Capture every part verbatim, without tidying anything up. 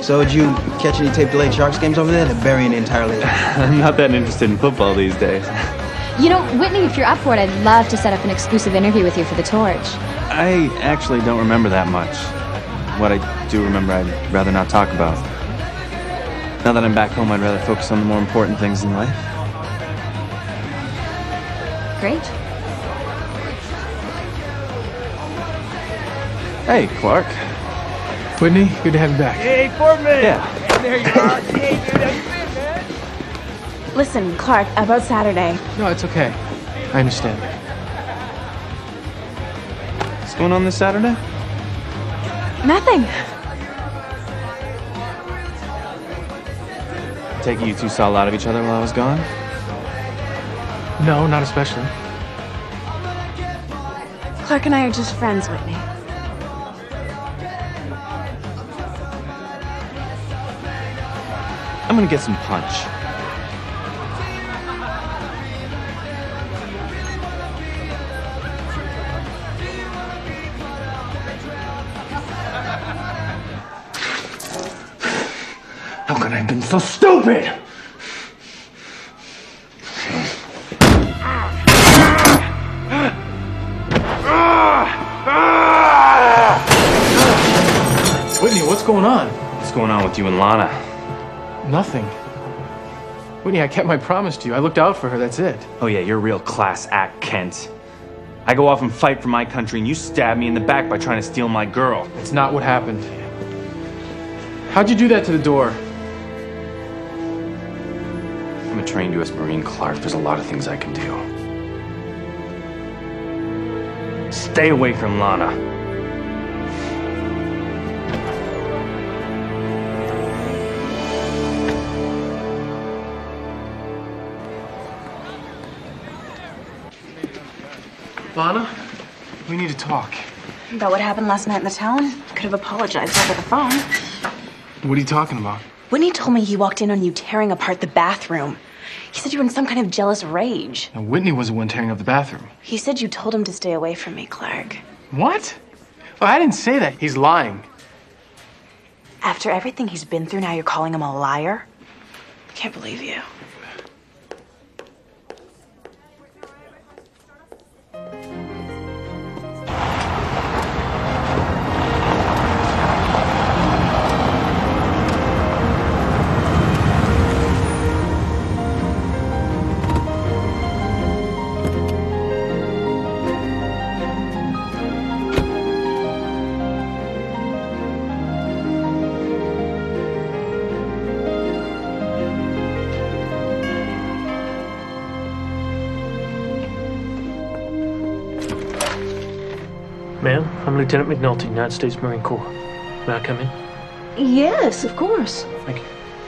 So did you catch any tape-delayed Sharks games over there? They're burying it entirely. I'm not that interested in football these days. You know, Whitney, if you're up for it, I'd love to set up an exclusive interview with you for The Torch. I actually don't remember that much. What I do remember, I'd rather not talk about. Now that I'm back home, I'd rather focus on the more important things in life. Great. Hey, Clark. Whitney, good to have you back. Hey, Foreman! Yeah. Hey, there you are. Hey, dude, that's it, man. Listen, Clark, about Saturday. No, it's okay. I understand. What's going on this Saturday? Nothing. Take it you two saw a lot of each other while I was gone? No, not especially. Clark and I are just friends, Whitney. I'm gonna get some punch. How could I have been so stupid? Whitney, what's going on? What's going on with you and Lana? Nothing. Whitney, I kept my promise to you. I looked out for her, that's it. Oh yeah, you're a real class act, Kent. I go off and fight for my country and you stab me in the back by trying to steal my girl. That's not what happened. How'd you do that to the door? I'm a trained U S Marine, Clark. There's a lot of things I can do. Stay away from Lana. Lana, we need to talk. About what happened last night in the town? Could have apologized over the phone. What are you talking about? Whitney told me he walked in on you tearing apart the bathroom. He said you were in some kind of jealous rage. Now, Whitney was the one tearing up the bathroom. He said you told him to stay away from me, Clark. What? Oh, I didn't say that. He's lying. After everything he's been through, now you're calling him a liar? I can't believe you. Ma'am, I'm Lieutenant McNulty, United States Marine Corps. May I come in? Yes, of course. Thank you.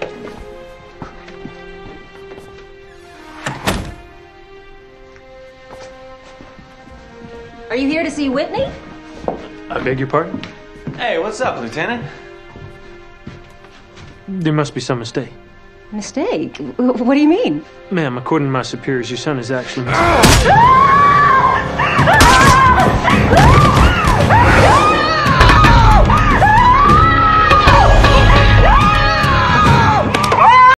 Are you here to see Whitney? I beg your pardon? Hey, what's up, Lieutenant? There must be some mistake. Mistake? W- What do you mean? Ma'am, according to my superiors, your son is actually... Ah!